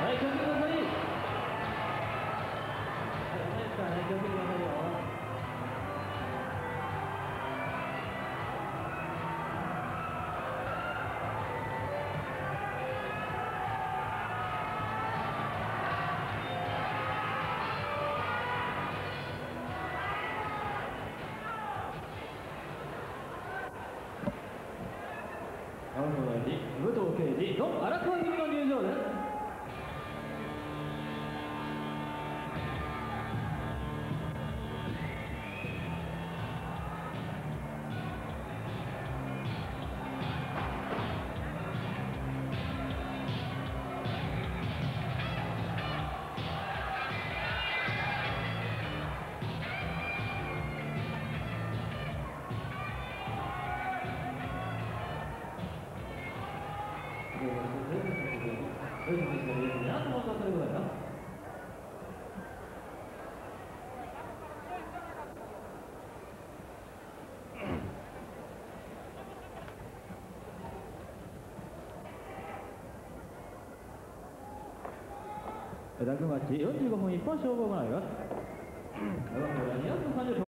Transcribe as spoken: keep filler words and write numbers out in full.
はい、気をつけてください。はい、ないですからね、気をつけてくださいよ。青野大臣、武藤敬司、ロン荒川組の入場です。はい、ラグマッチよんじゅうごふん一本勝負を行います。